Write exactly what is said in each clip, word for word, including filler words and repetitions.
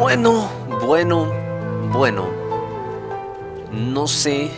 Bueno, bueno, bueno. No sé.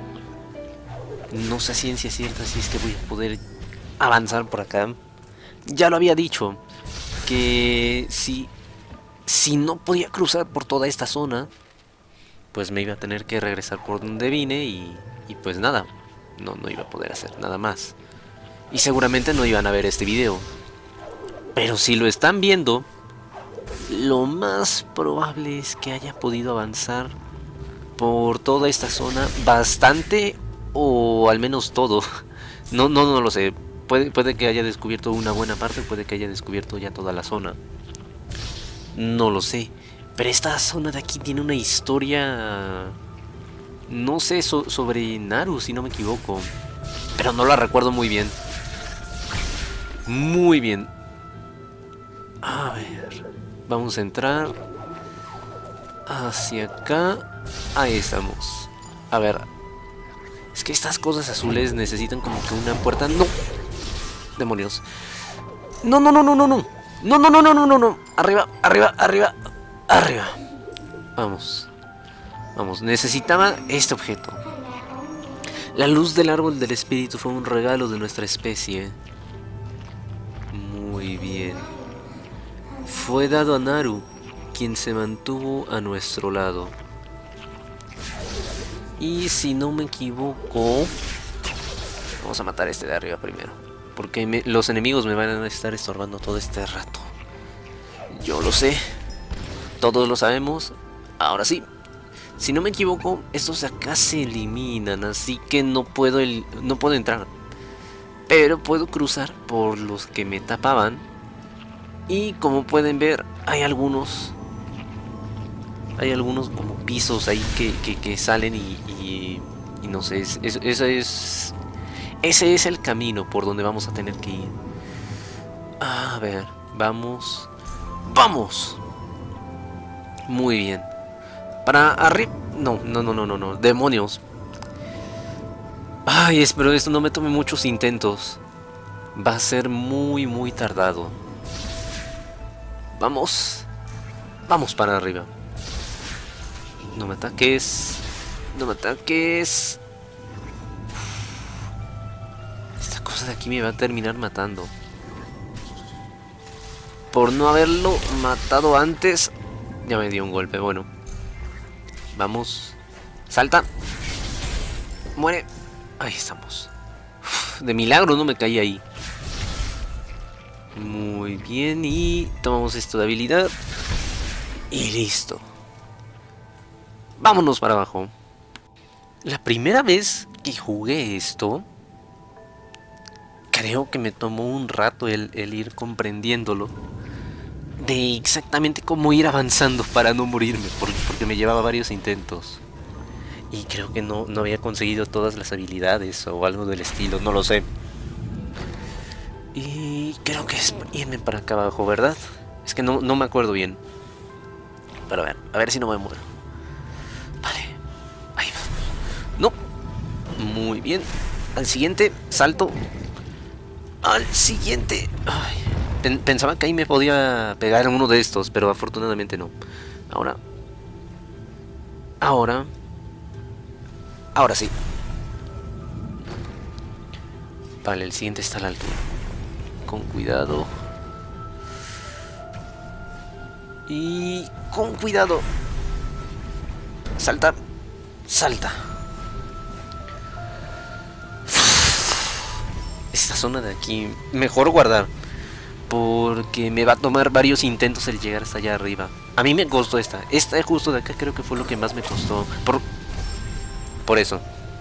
No sé a ciencia cierta si es que voy a poder avanzar por acá. Ya lo había dicho. Que si, si no podía cruzar por toda esta zona, pues me iba a tener que regresar por donde vine y, y pues nada. No, no iba a poder hacer nada más. Y seguramente no iban a ver este video. Pero si lo están viendo, lo más probable es que haya podido avanzar por toda esta zona bastante, o al menos todo. No, no, no lo sé. Puede, puede que haya descubierto una buena parte, puede que haya descubierto ya toda la zona. No lo sé. Pero esta zona de aquí tiene una historia... No sé, so, sobre Naru, si no me equivoco. Pero no la recuerdo muy bien. Muy bien. A ver... Vamos a entrar hacia acá. Ahí estamos. A ver. Es que estas cosas azules necesitan como que una puerta. ¡No! Demonios. No, no, no, no, no, no. No, no, no, no, no, no, no. Arriba, arriba, arriba. Arriba. Vamos. Vamos. Necesitaba este objeto. La luz del árbol del espíritu fue un regalo de nuestra especie. Muy bien. Fue dado a Naru, quien se mantuvo a nuestro lado. Y si no me equivoco... Vamos a matar a este de arriba primero. Porque me, los enemigos me van a estar estorbando todo este rato. Yo lo sé. Todos lo sabemos. Ahora sí. Si no me equivoco, estos de acá se eliminan. Así que no puedo, el, no puedo entrar. Pero puedo cruzar por los que me tapaban. Y como pueden ver, hay algunos Hay algunos como pisos ahí que, que, que salen y, y, y no sé, es, es, ese es Ese es el camino por donde vamos a tener que ir. A ver, vamos ¡Vamos! Muy bien. Para arriba... No, no, no, no, no, no, demonios. Ay, espero esto no me tome muchos intentos. Va a ser muy, muy tardado. Vamos. Vamos para arriba. No me ataques. No me ataques. Esta cosa de aquí me va a terminar matando. Por no haberlo matado antes. Ya me dio un golpe, bueno. Vamos. Salta. Muere. Ahí estamos. De milagro no me caí ahí. Muy bien, y tomamos esto de habilidad. Y listo. Vámonos para abajo. La primera vez que jugué esto, creo que me tomó un rato el, el ir comprendiéndolo. De exactamente cómo ir avanzando para no morirme, porque, porque me llevaba varios intentos. Y creo que no, no había conseguido todas las habilidades o algo del estilo, no lo sé. Y creo que es irme para acá abajo, ¿verdad? Es que no, no me acuerdo bien. Pero a ver, a ver si no me muero. Vale, ahí va. No. Muy bien. Al siguiente, salto. Al siguiente. Ay. Pensaba que ahí me podía pegar en uno de estos, pero afortunadamente no. Ahora. Ahora. Ahora sí. Vale, el siguiente está a la altura. Con cuidado. Y con cuidado. Salta. Salta. Esta zona de aquí, mejor guardar. Porque me va a tomar varios intentos el llegar hasta allá arriba. A mí me costó esta. Esta justo de acá creo que fue lo que más me costó. Por, por eso.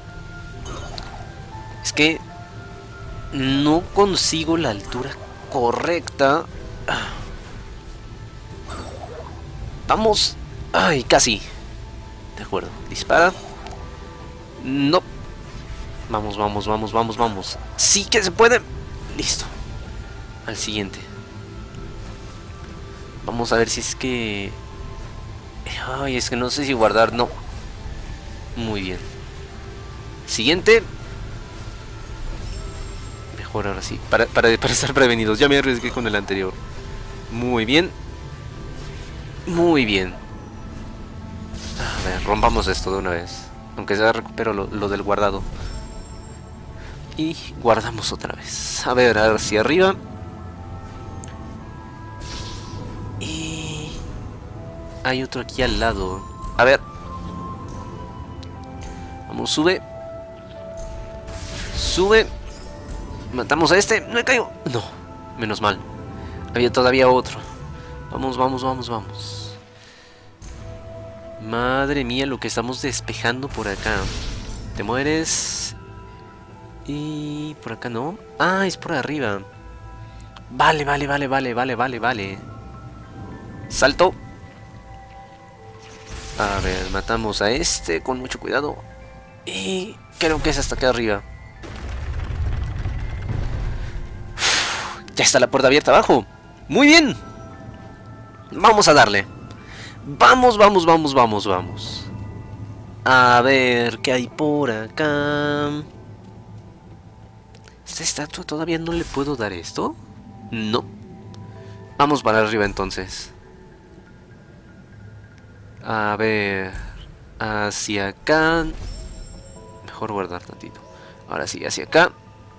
Es que no consigo la altura correcta. Vamos. Ay, casi. De acuerdo. Dispara. No. Vamos, vamos, vamos, vamos, vamos. Sí que se puede. Listo. Al siguiente. Vamos a ver si es que... Ay, es que no sé si guardar. No. Muy bien. Siguiente. Mejor ahora sí. Para, para, para estar prevenidos. Ya me arriesgué con el anterior. Muy bien. Muy bien. ver, rompamos esto de una vez. Aunque sea recupero lo, lo del guardado. Y guardamos otra vez. A ver, hacia arriba. Y... hay otro aquí al lado. A ver. Vamos, sube. Sube. Matamos a este. No he caído. No, menos mal. Había todavía otro. Vamos, vamos, vamos, vamos. Madre mía, lo que estamos despejando por acá. Te mueres. Y por acá no. Ah, es por arriba. Vale, vale, vale, vale, vale, vale, vale. Salto. A ver, matamos a este con mucho cuidado. Y creo que es hasta acá arriba. Uf, ya está la puerta abierta abajo. Muy bien. Vamos a darle. Vamos, vamos, vamos, vamos, vamos. A ver, ¿qué hay por acá? ¿Esta estatua todavía no le puedo dar esto? No. Vamos para arriba entonces. A ver. Hacia acá. Mejor guardar tantito. Ahora sí, hacia acá.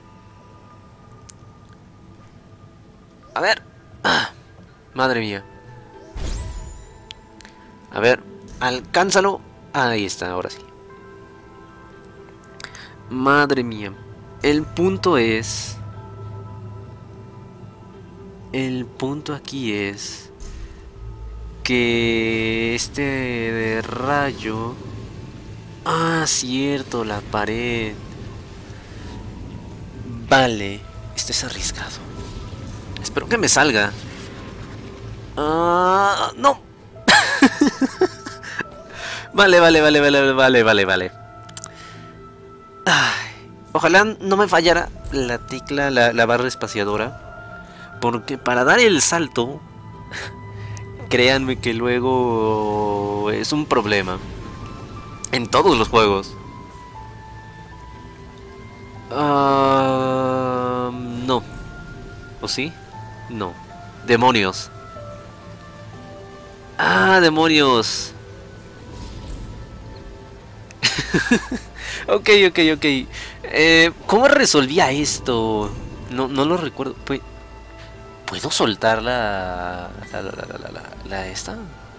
A ver. Ah, madre mía. A ver, alcánzalo. Ahí está, ahora sí. Madre mía. El punto es... El punto aquí es... que este de rayo... Ah, cierto, la pared. Vale, esto es arriesgado. Espero que me salga. Ah, no. Vale, vale, vale, vale, vale, vale, vale. Ay, ojalá no me fallara la tecla, la, la barra espaciadora. Porque para dar el salto, créanme que luego es un problema. En todos los juegos. Uh, no. ¿O sí? No. Demonios. Ah, demonios. Ok, ok, ok. Eh, ¿Cómo resolvía esto? No, no lo recuerdo. ¿Puedo soltar la... La, la, la, la, la, la esta?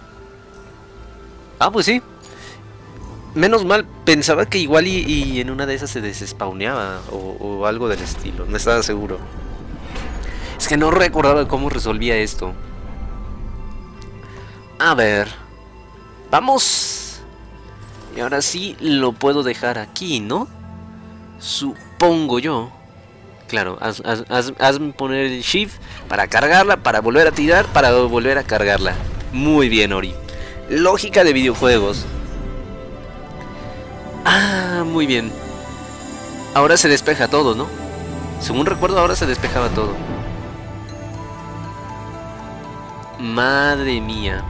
Ah, pues sí. Menos mal, pensaba que igual y, y en una de esas se desespawneaba o, o algo del estilo, no estaba seguro. Es que no recordaba cómo resolvía esto. A ver. Vamos. Y ahora sí lo puedo dejar aquí, ¿no? Supongo yo. Claro, haz, haz, haz, hazme poner el shift para cargarla, para volver a tirar, para volver a cargarla. Muy bien, Ori. Lógica de videojuegos. Ah, muy bien. Ahora se despeja todo, ¿no? Según recuerdo, ahora se despejaba todo. Madre mía.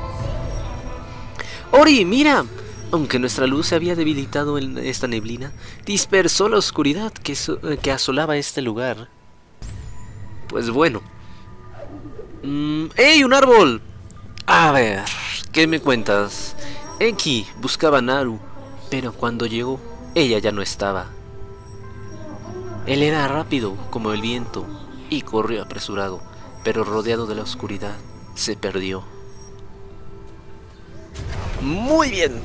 Ori, mira. Aunque nuestra luz se había debilitado en esta neblina, dispersó la oscuridad que, so que asolaba este lugar. Pues bueno. Mm, ¡Ey, un árbol! A ver, ¿qué me cuentas? Eki buscaba a Naru, pero cuando llegó, ella ya no estaba. Él era rápido como el viento y corrió apresurado, pero rodeado de la oscuridad, se perdió. Muy bien.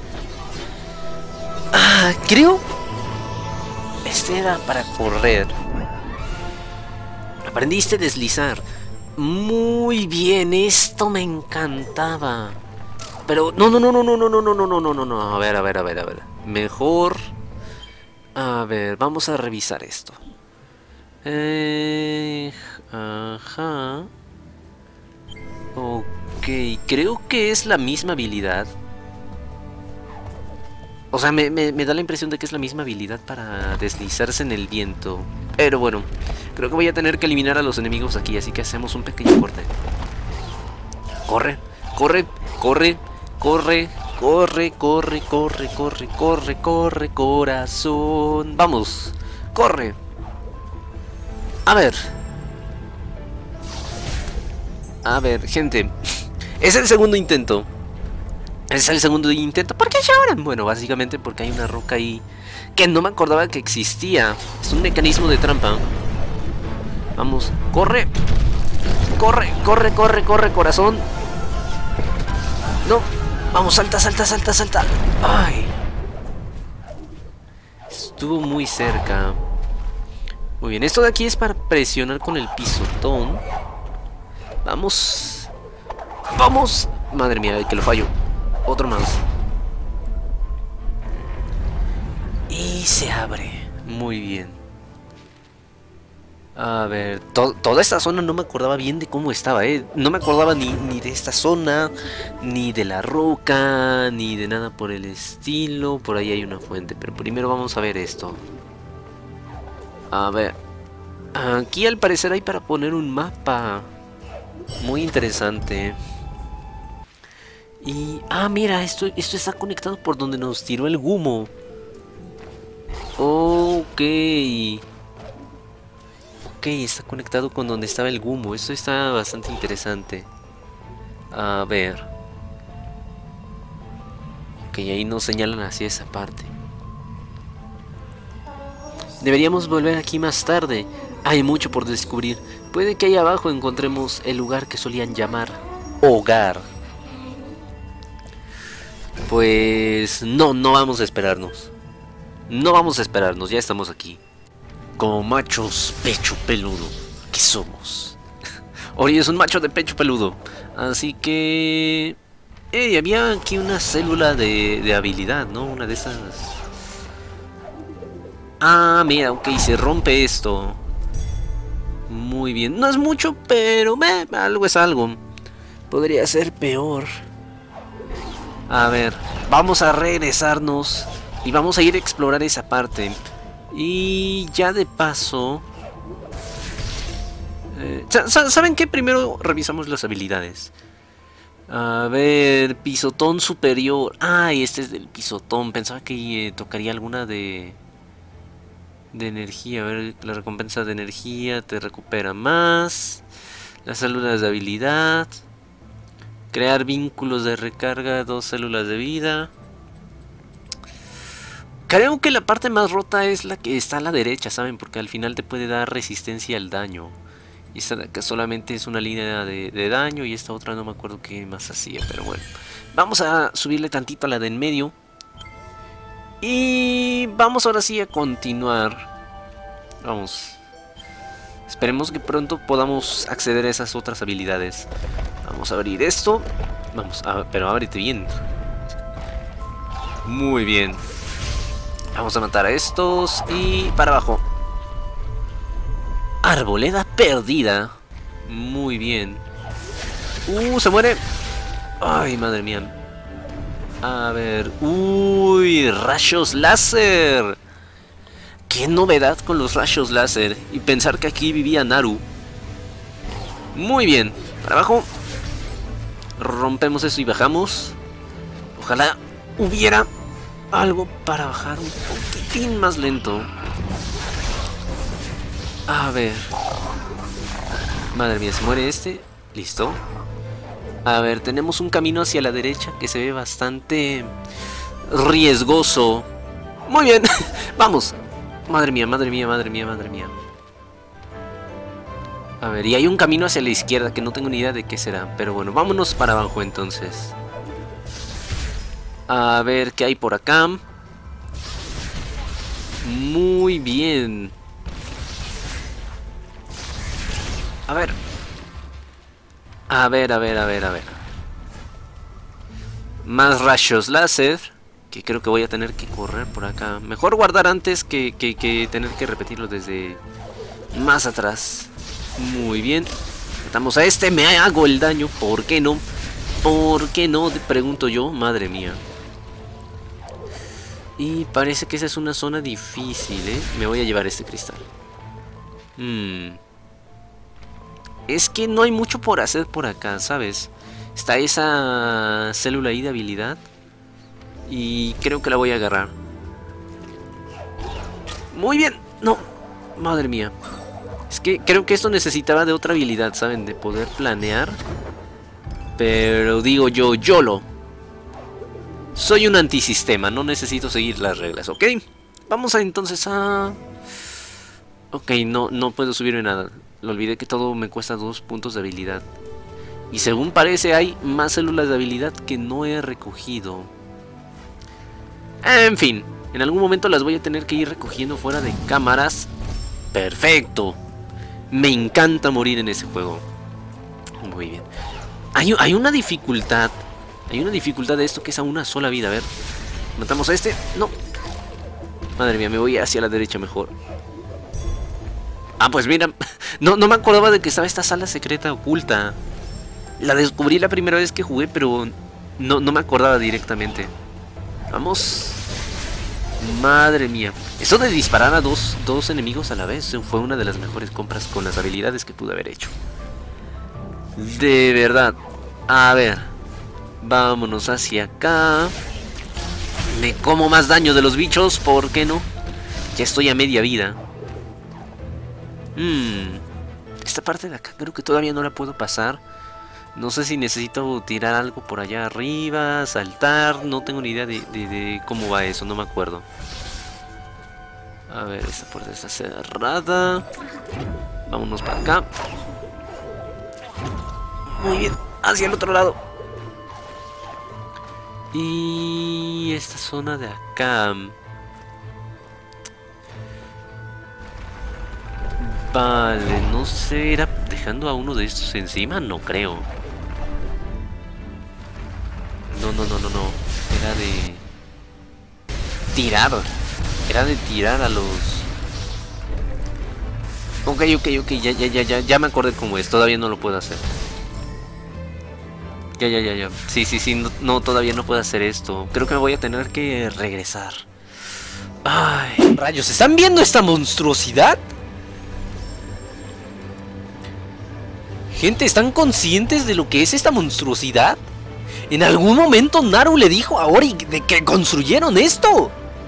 Ah, creo... Este era para correr. Aprendiste a deslizar. Muy bien, esto me encantaba. Pero no, no, no, no, no, no, no, no, no, no, no, no, no. A ver, a ver, a ver, a ver. Mejor. A ver, vamos a revisar esto. Eh, ajá. Ok, creo que es la misma habilidad. O sea, me, me, me da la impresión de que es la misma habilidad para deslizarse en el viento. Pero bueno, creo que voy a tener que eliminar a los enemigos aquí, así que hacemos un pequeño corte. Corre, corre, corre, corre, corre, corre, corre, corre, corre, corre, corazón. Vamos, corre. A ver. A ver, gente. Es el segundo intento. Es el segundo intento. ¿Por qué lloran? Bueno, básicamente porque hay una roca ahí que no me acordaba que existía. Es un mecanismo de trampa. Vamos, corre. Corre, corre, corre, corre, corazón. No, vamos, salta, salta, salta, salta. Ay. Estuvo muy cerca. Muy bien, esto de aquí es para presionar con el pisotón. Vamos. Vamos. Madre mía, que lo fallo. Otro más. Y se abre. Muy bien. A ver, to toda esta zona no me acordaba bien de cómo estaba, ¿eh? No me acordaba ni, ni de esta zona, ni de la roca, ni de nada por el estilo. Por ahí hay una fuente, pero primero vamos a ver esto. A ver. Aquí al parecer hay para poner un mapa. Muy interesante. Y... ah, mira, esto, esto está conectado por donde nos tiró el Gumo. Ok. Ok, está conectado con donde estaba el Gumo. Esto está bastante interesante. A ver. Ok, ahí nos señalan hacia esa parte. Deberíamos volver aquí más tarde. Hay mucho por descubrir. Puede que ahí abajo encontremos el lugar que solían llamar hogar. Pues no, no vamos a esperarnos. No vamos a esperarnos, ya estamos aquí. Como machos pecho peludo que somos. Ori es un macho de pecho peludo. Así que... Hey, había aquí una célula de, de habilidad, ¿no? Una de esas... Ah, mira, ok, se rompe esto. Muy bien, no es mucho, pero meh, algo es algo. Podría ser peor. A ver, vamos a regresarnos y vamos a ir a explorar esa parte. Y ya de paso... Eh, ¿Saben qué? Primero revisamos las habilidades. A ver, pisotón superior. Ay, este es del pisotón. Pensaba que eh, tocaría alguna de... De energía. A ver, la recompensa de energía te recupera más. Las células de habilidad. Crear vínculos de recarga, dos células de vida. Creo que la parte más rota es la que está a la derecha, ¿saben? Porque al final te puede dar resistencia al daño. Y esta de acá solamente es una línea de, de daño. Y esta otra no me acuerdo qué más hacía, pero bueno. Vamos a subirle tantito a la de en medio. Y vamos ahora sí a continuar. Vamos. Esperemos que pronto podamos acceder a esas otras habilidades. Vamos a abrir esto. Vamos, a, pero ábrete bien. Muy bien. Vamos a matar a estos. Y para abajo. Arboleda perdida. Muy bien. Uh, se muere. Ay, madre mía. A ver. Uy, rayos láser. Qué novedad con los rayos láser. Y pensar que aquí vivía Naru. Muy bien. Para abajo. Rompemos eso y bajamos. Ojalá hubiera algo para bajar un poquitín más lento. A ver. Madre mía, se muere este. Listo. A ver, tenemos un camino hacia la derecha que se ve bastante riesgoso. Muy bien. Vamos. Madre mía, madre mía, madre mía, madre mía. A ver, y hay un camino hacia la izquierda que no tengo ni idea de qué será. Pero bueno, vámonos para abajo entonces. A ver qué hay por acá. Muy bien. A ver. A ver, a ver, a ver, a ver. Más rayos láser. Que creo que voy a tener que correr por acá. Mejor guardar antes que, que, que tener que repetirlo desde más atrás. Muy bien. Matamos a este, me hago el daño. ¿Por qué no? ¿Por qué no? Te pregunto yo. Madre mía. Y parece que esa es una zona difícil, ¿eh? Me voy a llevar este cristal. Hmm. Es que no hay mucho por hacer por acá, ¿sabes? Está esa célula ahí de habilidad. Y creo que la voy a agarrar. Muy bien. No. Madre mía. Es que creo que esto necesitaba de otra habilidad, ¿saben? De poder planear. Pero digo yo, YOLO. Soy un antisistema, no necesito seguir las reglas, ¿ok? Vamos a entonces a... Ok, no, no puedo subirme nada. Lo olvidé que todo me cuesta dos puntos de habilidad. Y según parece hay más células de habilidad que no he recogido. En fin, en algún momento las voy a tener que ir recogiendo fuera de cámaras. Perfecto. Me encanta morir en ese juego. Muy bien. Hay, hay una dificultad. Hay una dificultad de esto que es a una sola vida. A ver. Matamos a este. No. Madre mía, me voy hacia la derecha mejor. Ah, pues mira. No, no me acordaba de que estaba esta sala secreta oculta. La descubrí la primera vez que jugué, pero no, no me acordaba directamente. Vamos. Madre mía. Eso de disparar a dos, dos enemigos a la vez fue una de las mejores compras con las habilidades que pude haber hecho. De verdad. A ver. Vámonos hacia acá. Me como más daño de los bichos, ¿por qué no? Ya estoy a media vida. Hmm. Esta parte de acá creo que todavía no la puedo pasar. No sé si necesito tirar algo por allá arriba, saltar. No tengo ni idea de, de, de cómo va eso, no me acuerdo. A ver, esta puerta está cerrada. Vámonos para acá. Muy bien, hacia el otro lado. Y esta zona de acá. Vale, no sé, ¿era dejando a uno de estos encima? No creo. No, no, no, no, no. Era de... tirar. Era de tirar a los... Ok, ok, ok, ya, ya, ya, ya, ya me acordé cómo es. Todavía no lo puedo hacer. Ya, ya, ya, ya. Sí, sí, sí, no, no, todavía no puedo hacer esto. Creo que me voy a tener que regresar. Ay, rayos, ¿están viendo esta monstruosidad? Gente, ¿están conscientes de lo que es esta monstruosidad? En algún momento Naru le dijo a Ori de que construyeron esto.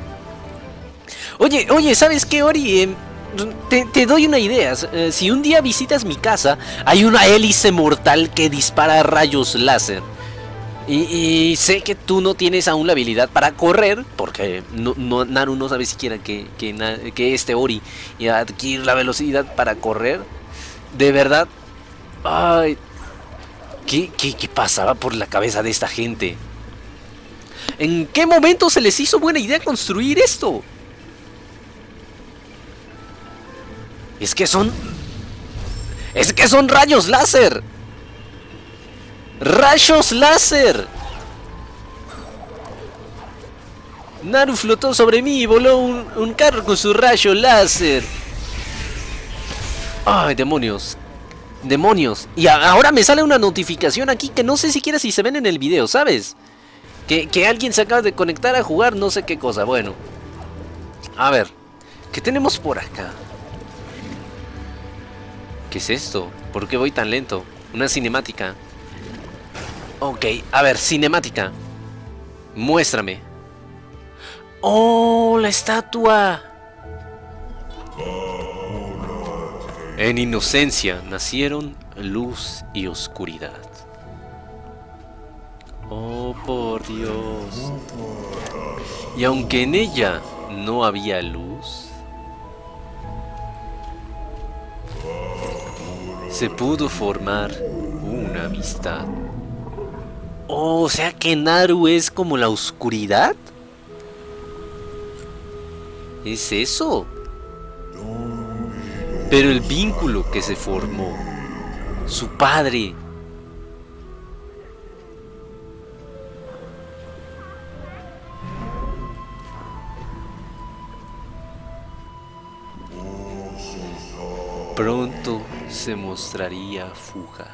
Oye, oye, ¿sabes qué, Ori? Eh, te, te doy una idea. Eh, si un día visitas mi casa, hay una hélice mortal que dispara rayos láser. Y, y sé que tú no tienes aún la habilidad para correr, porque no, no, Naru no sabe siquiera que, que, que este Ori iba a adquirir la velocidad para correr. De verdad. Ay, ¿qué, qué, ¿qué pasaba por la cabeza de esta gente? ¿En qué momento se les hizo buena idea construir esto? Es que son... Es que son rayos láser. ¡Rayos láser! Naru flotó sobre mí y voló un, un carro con su rayo láser. ¡Ay, demonios! ¡Demonios! Y a, ahora me sale una notificación aquí que no sé siquiera si se ven en el video, ¿sabes? Que, que alguien se acaba de conectar a jugar no sé qué cosa. Bueno. A ver. ¿Qué tenemos por acá? ¿Qué es esto? ¿Por qué voy tan lento? Una cinemática. Ok, a ver, cinemática. Muéstrame. ¡Oh, la estatua! En inocencia nacieron luz y oscuridad. Oh, por Dios. Y aunque en ella no había luz, se pudo formar una amistad. Oh, o sea que Naru es como la oscuridad. ¿Es eso? Pero el vínculo que se formó, su padre. Pronto se mostraría fugaz.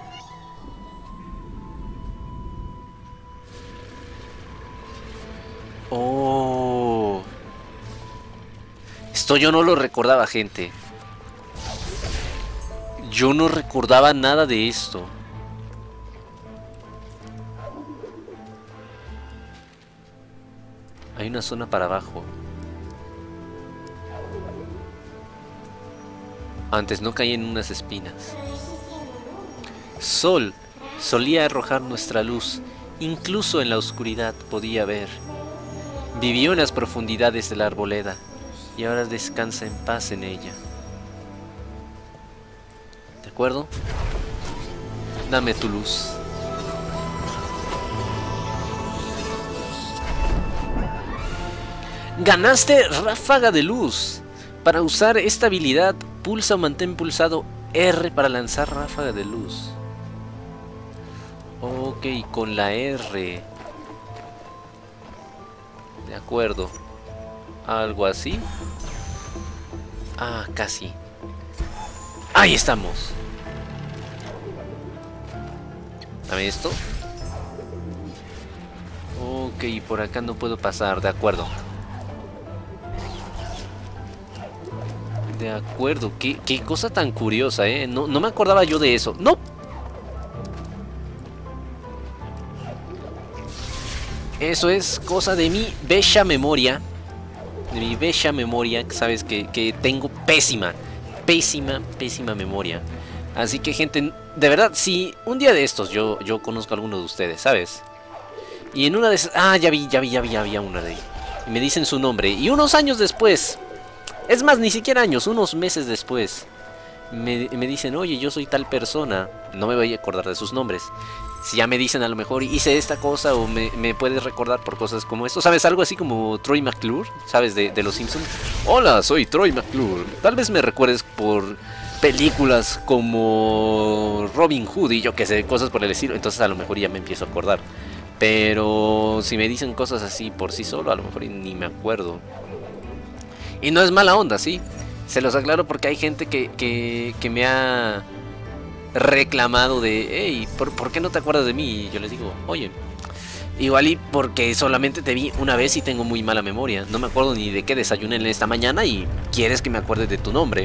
Oh. Esto yo no lo recordaba, gente. Yo no recordaba nada de esto. Hay una zona para abajo. Antes no caí en unas espinas. Sol solía arrojar nuestra luz Incluso en la oscuridad podía ver. Vivió en las profundidades de la arboleda y ahora descansa en paz en ella. ¿De acuerdo? Dame tu luz. Ganaste ráfaga de luz. Para usar esta habilidad, pulsa o mantén pulsado R para lanzar ráfaga de luz. Ok, con la R. De acuerdo. Algo así. Ah, casi. Ahí estamos. Dame esto. Ok, por acá no puedo pasar, de acuerdo. De acuerdo, qué, qué cosa tan curiosa, ¿eh? No, no me acordaba yo de eso. ¡No! Eso es cosa de mi bella memoria. De mi bella memoria, sabes que, que tengo pésima, pésima, pésima memoria. Así que, gente, de verdad, si un día de estos yo, yo conozco a alguno de ustedes, ¿sabes? Y en una de esas... Ah, ya vi, ya vi, ya vi, ya había una de ahí. Y me dicen su nombre. Y unos años después... Es más, ni siquiera años, unos meses después, me, me dicen, oye, yo soy tal persona. No me voy a acordar de sus nombres. Si ya me dicen, a lo mejor hice esta cosa, o me, me puedes recordar por cosas como esto. ¿Sabes? Algo así como Troy McClure, ¿sabes? De, de los Simpsons. Hola, soy Troy McClure. Tal vez me recuerdes por películas como Robin Hood y yo que sé, cosas por el estilo. Entonces a lo mejor ya me empiezo a acordar. Pero si me dicen cosas así por sí solo, a lo mejor ni me acuerdo. Y no es mala onda, ¿sí? Se los aclaro porque hay gente que, que, que me ha reclamado de... Hey, ¿por, ¿por qué no te acuerdas de mí? Y yo les digo, oye, igual y porque solamente te vi una vez y tengo muy mala memoria. No me acuerdo ni de qué desayuné en esta mañana y quieres que me acuerde de tu nombre.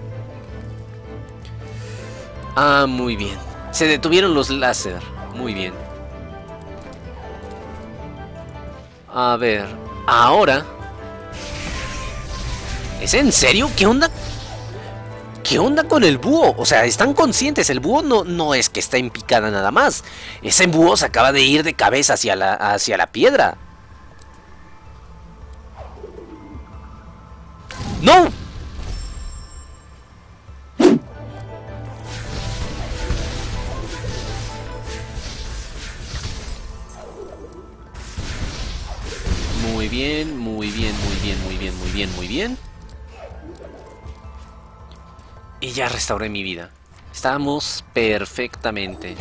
Ah, muy bien. Se detuvieron los láser. Muy bien. A ver, ahora... ¿Es en serio? ¿Qué onda? ¿Qué onda con el búho? O sea, están conscientes. El búho no, no es que está en picada nada más. Ese búho se acaba de ir de cabeza hacia la, hacia la piedra. ¡No! Muy bien, muy bien, muy bien, muy bien, muy bien, muy bien. Y ya restauré mi vida. Estamos perfectamente.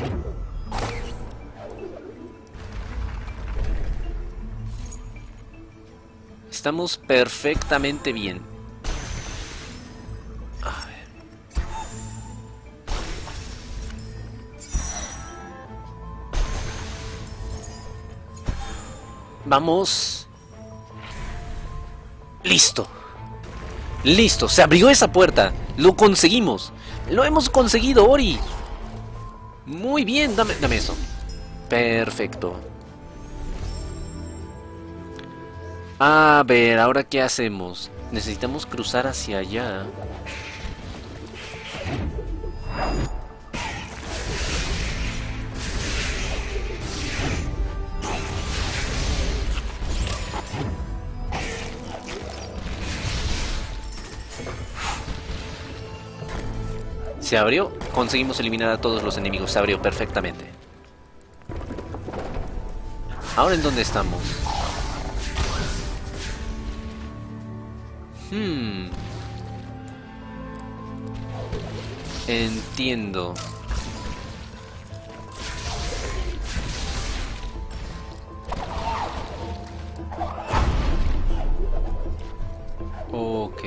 Estamos perfectamente bien. A ver. Vamos. Listo. Listo, se abrió esa puerta. Lo conseguimos. Lo hemos conseguido, Ori. Muy bien, dame, dame eso. Perfecto. A ver, ¿ahora qué hacemos? Necesitamos cruzar hacia allá. Se abrió, conseguimos eliminar a todos los enemigos, se abrió perfectamente. Ahora, ¿en dónde estamos? Hmm. Entiendo. Ok.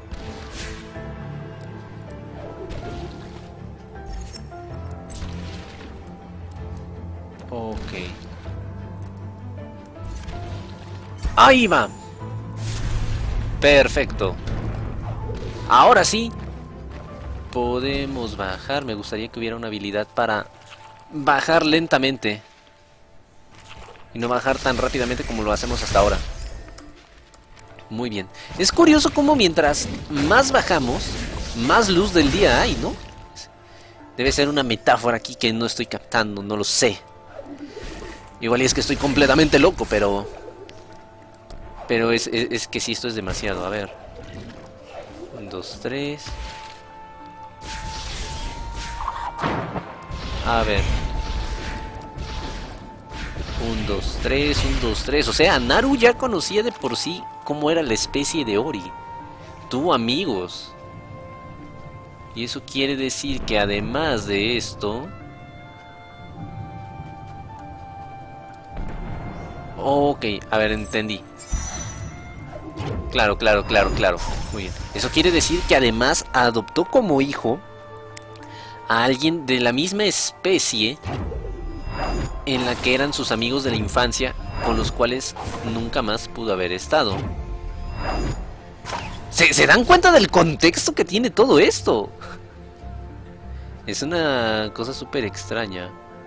Ok. ¡Ahí va! Perfecto. Ahora sí. Podemos bajar. Me gustaría que hubiera una habilidad para bajar lentamente. Y no bajar tan rápidamente como lo hacemos hasta ahora. Muy bien. Es curioso cómo mientras más bajamos, más luz del día hay, ¿no? Debe ser una metáfora aquí que no estoy captando, no lo sé. Igual y es que estoy completamente loco, pero... Pero es, es, es que sí, esto es demasiado. A ver. Un, dos, tres. A ver. Un, dos, tres, un, dos, tres. O sea, Naru ya conocía de por sí cómo era la especie de Ori. Tuvo amigos. Y eso quiere decir que además de esto... Ok, a ver, entendí. Claro, claro, claro, claro. Muy bien. Eso quiere decir que además adoptó como hijo a alguien de la misma especie en la que eran sus amigos de la infancia, con los cuales nunca más pudo haber estado. ¿Se, ¿se dan cuenta del contexto que tiene todo esto? Es una cosa súper extraña.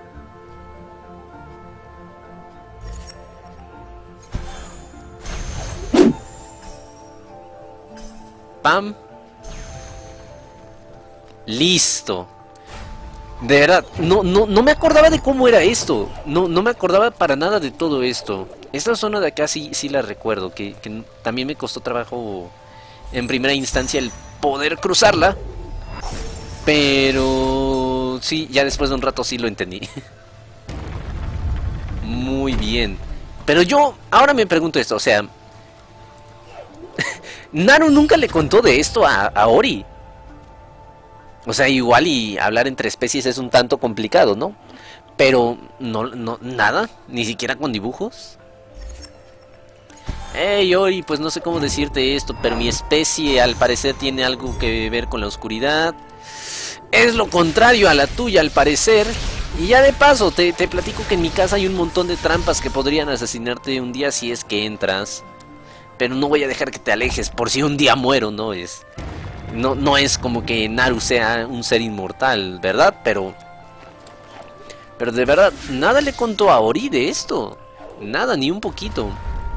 Pam. Listo. De verdad, no, no, no me acordaba de cómo era esto. No, no me acordaba para nada de todo esto. Esta zona de acá sí, sí la recuerdo. Que, que también me costó trabajo en primera instancia el poder cruzarla. Pero sí, ya después de un rato sí lo entendí. Muy bien. Pero yo ahora me pregunto esto, o sea... Naru nunca le contó de esto a, a Ori. O sea, igual y hablar entre especies es un tanto complicado, ¿no? Pero, no, no, nada, ni siquiera con dibujos. Hey, Ori, pues no sé cómo decirte esto, pero mi especie al parecer tiene algo que ver con la oscuridad. Es lo contrario a la tuya, al parecer. Y ya de paso, te, te platico que en mi casa hay un montón de trampas que podrían asesinarte un día si es que entras. Pero no voy a dejar que te alejes por si un día muero, ¿no? Es... No, no es como que Naru sea un ser inmortal, ¿verdad? Pero... Pero de verdad, nada le contó a Ori de esto. Nada, ni un poquito.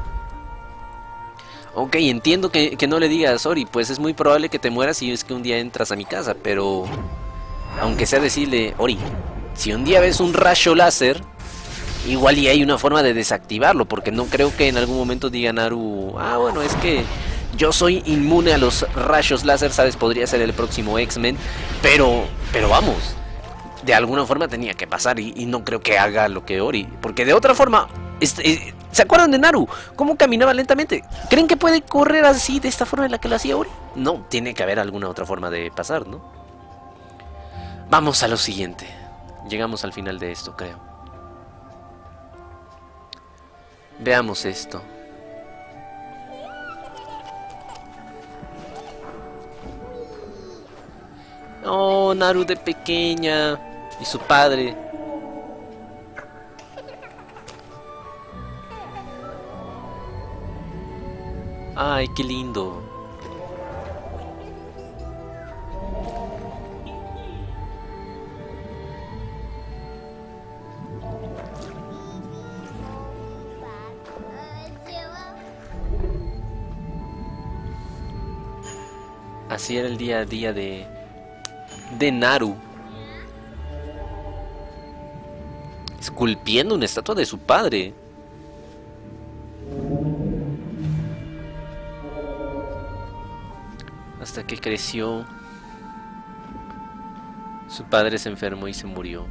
Ok, entiendo que, que no le digas, Ori, pues es muy probable que te mueras si es que un día entras a mi casa, pero... Aunque sea decirle, Ori, si un día ves un rayo láser... Igual y hay una forma de desactivarlo, porque no creo que en algún momento diga Naru, ah, bueno, es que yo soy inmune a los rayos láser, ¿sabes? Podría ser el próximo X-Men, pero, pero vamos, de alguna forma tenía que pasar y, y no creo que haga lo que Ori, porque de otra forma, este, ¿se acuerdan de Naru? ¿Cómo caminaba lentamente? ¿Creen que puede correr así, de esta forma en la que lo hacía Ori? No, tiene que haber alguna otra forma de pasar, ¿no? Vamos a lo siguiente. Llegamos al final de esto, creo. Veamos esto. Oh, Naru de pequeña. Y su padre. Ay, qué lindo. Así era el día a día de... de Naru. Esculpiendo una estatua de su padre. Hasta que creció. Su padre se enfermó y se murió.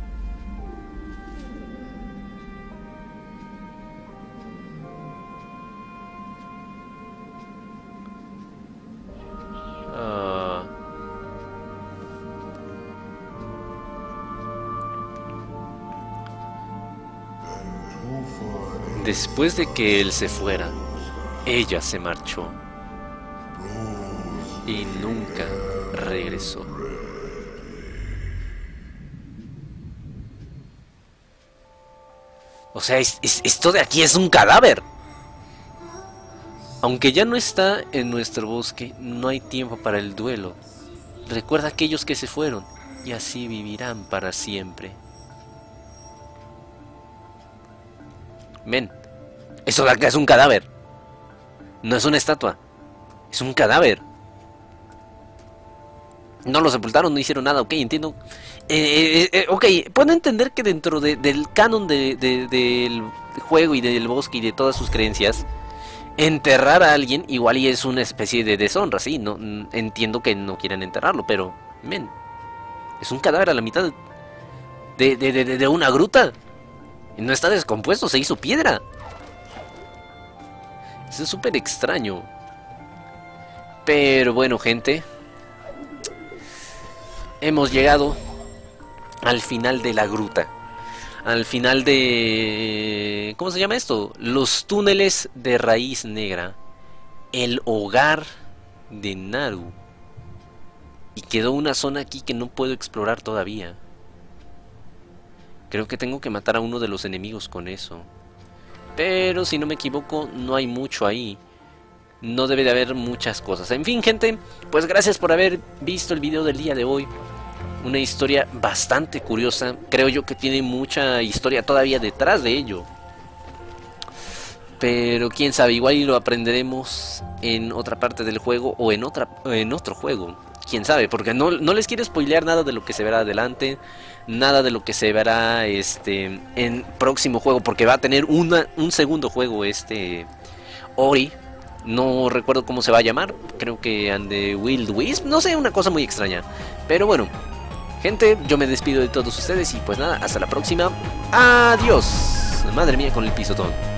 Después de que él se fuera, ella se marchó y nunca regresó. O sea, es, es, esto de aquí es un cadáver. Aunque ya no está en nuestro bosque, no hay tiempo para el duelo. Recuerda a aquellos que se fueron y así vivirán para siempre. Men, eso de acá es un cadáver. No es una estatua. Es un cadáver. No lo sepultaron, no hicieron nada, ok, entiendo. Eh, eh, eh, ok, puedo entender que dentro de, del canon de, de, del juego y del bosque y de todas sus creencias, enterrar a alguien igual y es una especie de deshonra, sí, no, entiendo que no quieran enterrarlo, pero, men, es un cadáver a la mitad de, de, de, de una gruta. No está descompuesto, se hizo piedra. Eso es súper extraño. Pero bueno, gente, hemos llegado al final de la gruta. Al final de... ¿Cómo se llama esto? Los túneles de raíz negra. El hogar de Naru. Y quedó una zona aquí que no puedo explorar todavía. Creo que tengo que matar a uno de los enemigos con eso. Pero si no me equivoco, no hay mucho ahí. No debe de haber muchas cosas. En fin, gente, pues gracias por haber visto el video del día de hoy. Una historia bastante curiosa. Creo yo que tiene mucha historia todavía detrás de ello. Pero quién sabe, igual lo aprenderemos en otra parte del juego o en otra en otro juego. Quién sabe, porque no, no les quiero spoilear nada de lo que se verá adelante. Nada de lo que se verá este en próximo juego, porque va a tener una, un segundo juego este Ori. No recuerdo cómo se va a llamar. Creo que And the Wild Wisp. No sé, una cosa muy extraña. Pero bueno, gente, yo me despido de todos ustedes y pues nada, hasta la próxima. Adiós. Madre mía con el pisotón.